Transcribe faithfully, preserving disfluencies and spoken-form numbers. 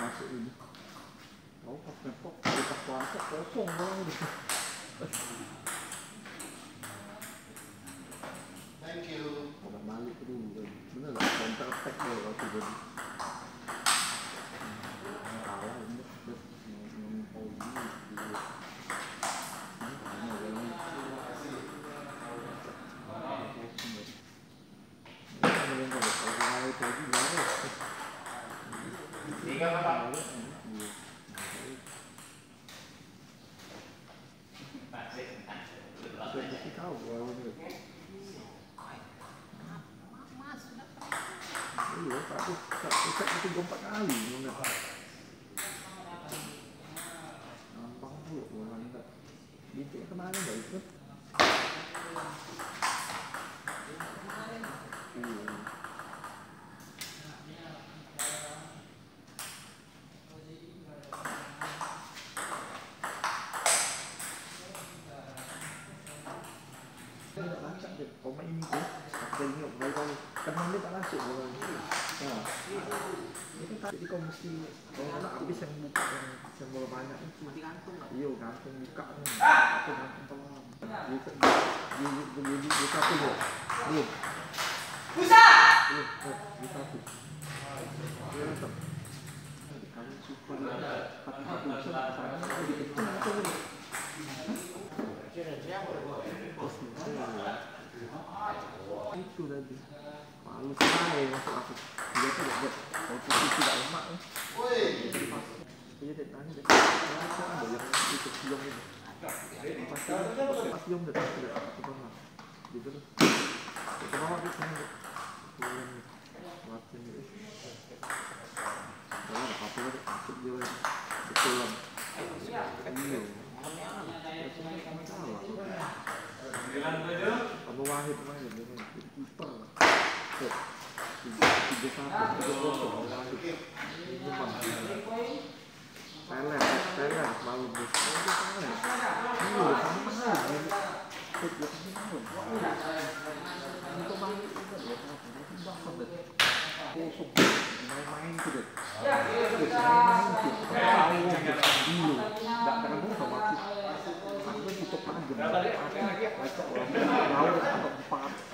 masuk ini. Oh, pas nepok, pas puasa kosong banget. Thank you. Kalau balik dulu, bener lah, counter attack deh waktu jadi. Kalah ini, terus ngomong ini. Tiga apa? Masih tahu kalau ini. Iya, satu satu set itu empat kali, enggak. Gampang pula orang enggak. Bintik kemana enggak itu? Iya. Tidak lancar deh, koma ini tuh tak ingat berapa karena dia tak masuk orang itu. Nah, itu tadi kau mesti kalau nak habis yang buka yang yang bola banyak itu. Iya, gantung buka kan. Atau gantung pelan. Dia dia dia dia dia satu je. Belum. Busa. Belum, dia satu. Dia tetap. Kalau super satu satu besar sana dia kecil atau ni. Itu tadi malu sekali masuk aku dia tuh buat kalau posisi tidak lemak eh dia dia tanya dia kenapa ada yang itu siung itu pasti pas siung dia pasti dia tak pernah gitu tuh itu bawa dia sana siung latihan itu kalau ada apa lagi masuk dia betul lah iya Abu Wahid main dengan kiper. Tiga satu, tiga kosong Abu Wahid. Ini bang. Thailand, Thailand malu bos. Ini Thailand. Ini udah sama mahal. Ikut dia sama mahal. Untuk main itu kan ya. Ini bahkan deh. Kosong. Main-main tu deh. Main-main tu. Tahu dulu. Tak terlalu sama. Aku tutup aja. Aku baca orang.